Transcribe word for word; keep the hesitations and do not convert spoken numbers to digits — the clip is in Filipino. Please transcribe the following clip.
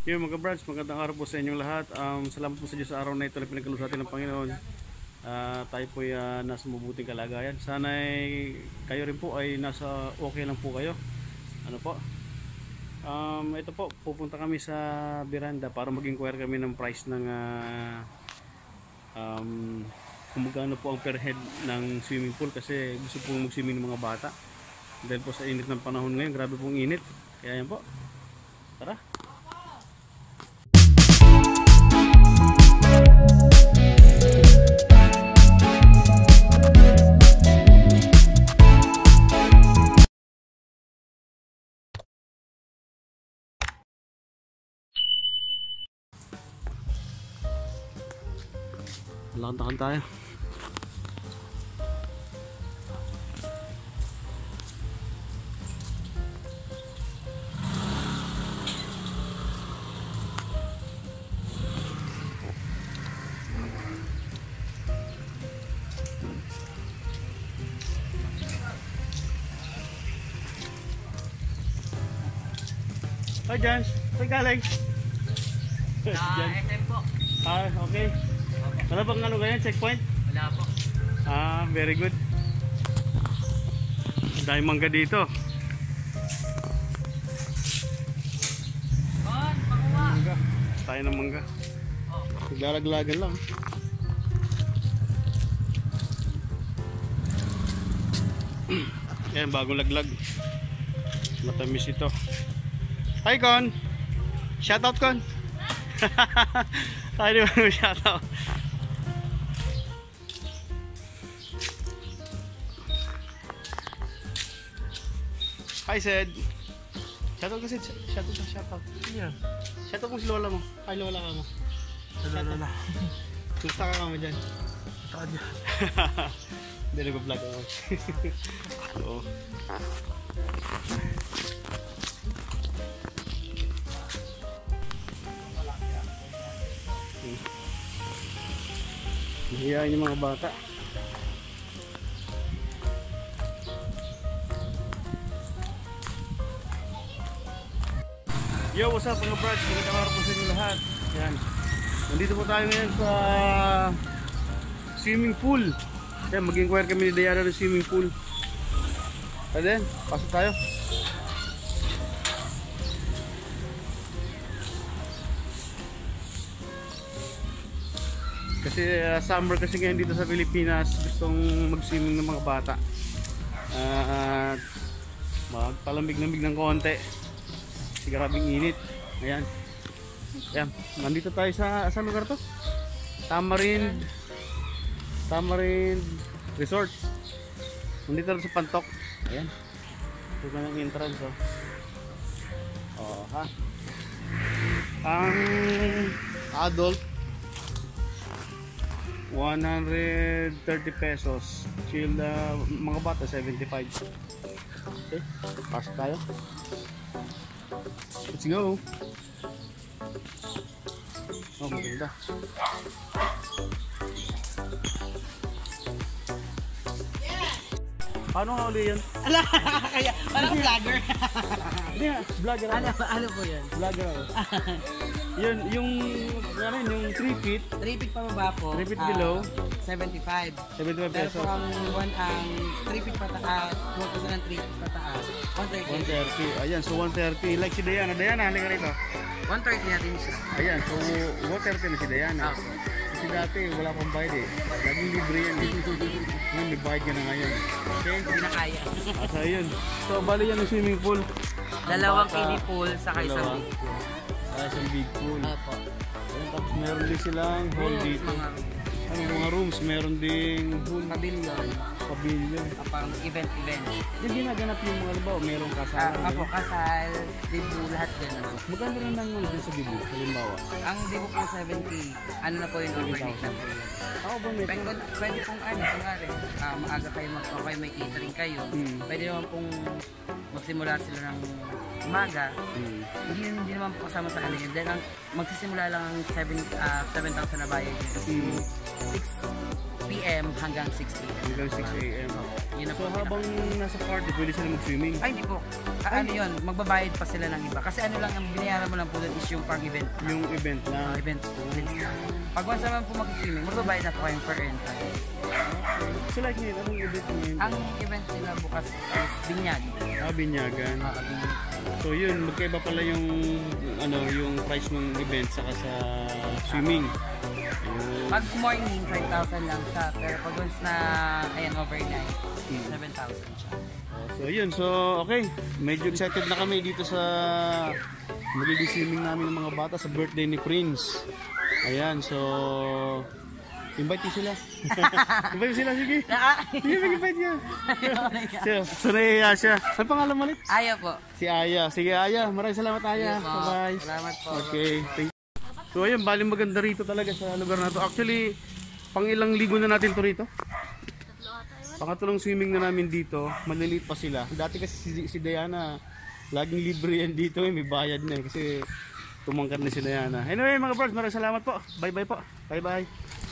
Yung mga branch, magandang araw po sa inyong lahat. Um, salamat po sa Diyos sa araw na ito na pinagkaloob sa atin ng Panginoon. Uh, tayo po ay uh, nasa mabuting kalagayan. Sana ay kayo rin po ay nasa okay lang po kayo. Ano po? Um, ito po, pupunta kami sa Miranda para mag-inquire kami ng price ng uh, um, kung magkano po ang per head ng swimming pool kasi gusto pong mag-swimming ng mga bata. Dahil po sa init ng panahon ngayon, grabe pong init. Kaya yan po. Tara! Lakad-lakad tayo. Hi Jans, saan galing? Ah, S M po. Ah, okay. Wala bang ano ganyan, checkpoint? Wala po. Ah, very good. Dahil mangga dito. Bon, pakuha. Mangga. Tayo ng mangga. Oh. Naglalaglagan lang. Yan, bagong laglag. Matamis ito. Hi Con! Shoutout Con! Tayo di ba mo shoutout? Hi Sed! Shoutout ka Sed! Shoutout ka shoutout! Yeah. Shoutout mo si Lola mo. Hi Lola ka mo. Lola. Gusta ka mo dyan? Gusto ka dyan. Hindi nag-vlog ako. Oo. Hiyain yung mga bata. Yo, what's up mga brats? Magandang araw po sa inyo lahat. Yan. Nandito po tayo ngayon sa swimming pool. Yan, mag-inquire kami ni Diana ng swimming pool. Then, pasok tayo. Kasi uh, summer kasi ngayon dito sa Pilipinas, gustong mag-swimming ng mga bata. At uh, magpalamig-lamig ng konti. Kasi grabing init. Ayan. Ayan. Nandito tayo sa saan lugar to? Tamarind Tamarind Resort. Nandito tayo sa Pantok. Ayan. Ito na yung entrance. Oh, oh ha. Ang adult one hundred thirty pesos. Chill uh, mga bata seventy-five. Okay, pasok tayo. Let's go. Oh, maganda. Paano nga uli yun? Ala, kaya parang vlogger. Hindi nga, vlogger ako. Ano, ano po yun? Vlogger ako. Yun, yung, ano yun, yung three feet. three feet pababa po. three feet ah, below. seventy-five. seventy-five Pero pesos. kung ang one ang three feet pataas, kung kasi ng three feet pataas, one thirty. one thirty. Ayan, so one thirty. Like si Diana. Diana, halika rito. one thirty natin siya. Ayan, so one thirty na si Diana. Ah. Kasi dati wala pang bayad eh. Laging libre yan eh. Ngayon may bayad ka na ngayon. Okay? Hindi na kaya. Asa yun. So bali yan yung swimming pool. Dalawang Bata, kiddie pool sa isang dalawa. big pool. Ah, isang big pool. Opo. Ayan, tapos meron din silang hall Rooms, dito. mga Ano mga rooms, meron ding pool, pavilion. pavilion. Ah, parang event-event. Yung ginaganap yung mga halimbawa, merong Ah, kasalan. apo, kasal, dibu, lahat gano'n. Magkano rin ng ano din sa dibu, halimbawa? Ang dibu po seventy, ano na po yun, overnight na po yun. Ako ba may Pwede, pwede pong ano, kunwari, uh, maaga kayo mag okay, may catering kayo, Hmm. pwede naman pong magsimula sila ng umaga. Hmm. Hindi, hindi naman po kasama sa ano yun. Then ang magsisimula lang ang seven thousand na bayad yun. Hmm. six p m hanggang six p m Hanggang six a m Yun na So po. habang nasa party, pwede sila mag-swimming. Ay, hindi po. Ah, ano yun, magbabayad pa sila ng iba. Kasi ano lang, ang binayaran mo lang po doon is yung pang-event. Yung event Uh, na. event fees lang. Pag once naman po mag-swimming, magbabayad na po kayong for entrance. So like ngayon, anong event ngayon? Ang event nila bukas is binyag. Ah, binyagan. Ah, binyag. So yun, magkaiba pala yung ano, yung price ng event saka sa swimming. Ayun. Pag morning, five thousand lang siya. Pero pag once na, ayan, overnight, seven thousand siya. So yun, so okay. Medyo excited na kami dito sa magiging swimming namin ng mga bata sa birthday ni Prince. Ayan, so invite niyo sila. Invite niyo sila, sige. Sige, mag-invite niya. So, so naiya siya. Ano pangalan mo ulit? Aya po. Si Aya. Sige, Aya. Maraming salamat, Aya. Sige po. Bye-bye. Salamat po. Okay, thank you. So ayun, bali maganda rito talaga sa lugar na to. Actually, pang ilang ligo na natin to rito. Pangatlong swimming na namin dito, maliliit pa sila. Dati kasi si, si Diana, laging libre yan dito eh, may bayad na eh, kasi tumangkad na si Diana. Anyway mga bros, maraming salamat po. Bye bye po. Bye bye.